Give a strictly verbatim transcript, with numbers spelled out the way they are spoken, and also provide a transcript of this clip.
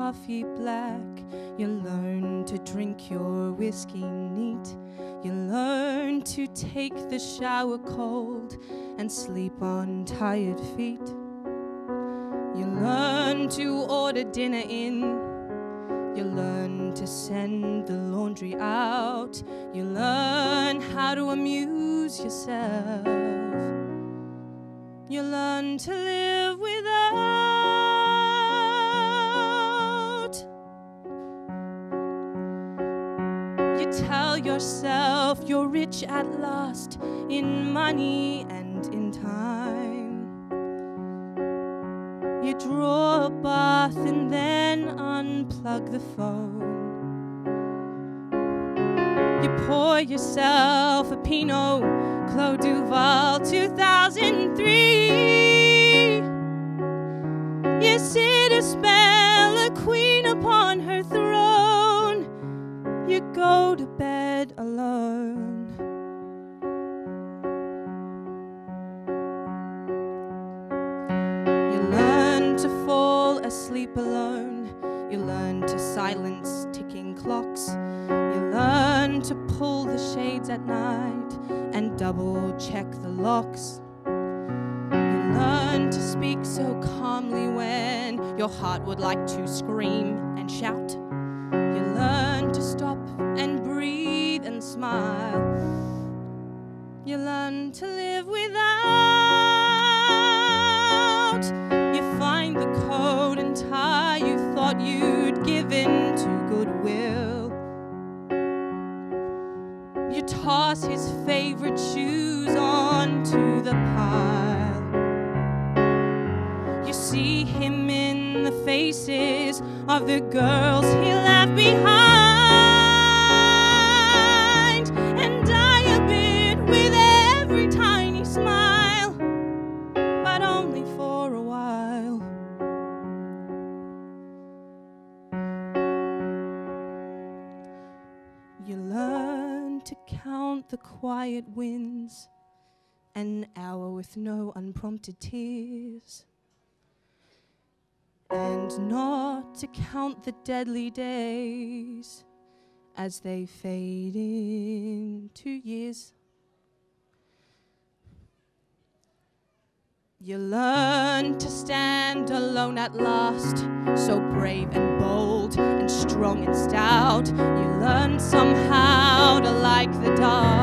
coffee black. You learn to drink your whiskey neat. You learn to take the shower cold and sleep on tired feet. You learn to order dinner in. You learn to send the laundry out. You learn how to amuse yourself. You learn to live without. You tell yourself you're rich at last, in money and in time. You draw a bath and then unplug the phone. You pour yourself a Pinot Clos Duval two thousand three. You sit a spell, a queen upon her throne. You go to bed alone. You learn to fall asleep alone. You learn to silence ticking clocks. You learn to pull the shades at night and double check the locks. You learn to speak so calmly when your heart would like to scream and shout. You learn to stop and breathe and smile. You learn to live without. You find the coat and tie you thought you'd given to Goodwill. You toss his favorite shoes onto the pile. You see him in the faces of the girls he left behind, and die a bit with every tiny smile, but only for a while. You learn to count the quiet wins, an hour with no unprompted tears, and not to count the deadly days as they fade into years. You learn to stand alone at last, so brave and bold and strong and stout. You learn somehow to like the dark.